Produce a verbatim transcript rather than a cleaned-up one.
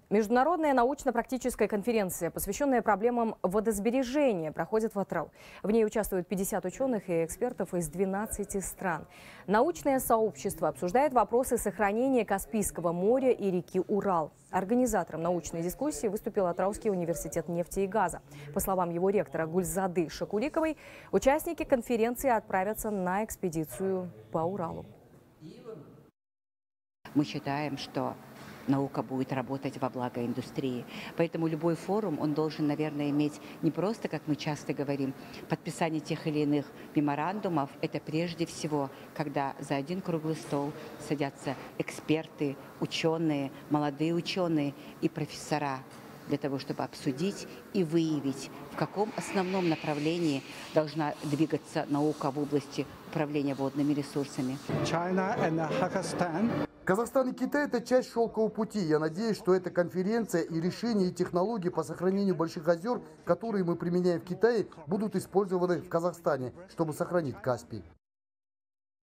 Международная научно-практическая конференция, посвященная проблемам водосбережения, проходит в Атырау. В ней участвуют пятьдесят ученых и экспертов из двенадцати стран. Научное сообщество обсуждает вопросы сохранения Каспийского моря и реки Урал. Организатором научной дискуссии выступил Атырауский университет нефти и газа. По словам его ректора Гульзады Шакуриковой, участники конференции отправятся на экспедицию по Уралу. Мы считаем, что наука будет работать во благо индустрии. Поэтому любой форум, он должен, наверное, иметь не просто, как мы часто говорим, подписание тех или иных меморандумов. Это прежде всего, когда за один круглый стол садятся эксперты, ученые, молодые ученые и профессора, для того, чтобы обсудить и выявить, в каком основном направлении должна двигаться наука в области управления водными ресурсами. Казахстан и Китай – это часть шелкового пути. Я надеюсь, что эта конференция и решения и технологии по сохранению больших озер, которые мы применяем в Китае, будут использованы в Казахстане, чтобы сохранить Каспий.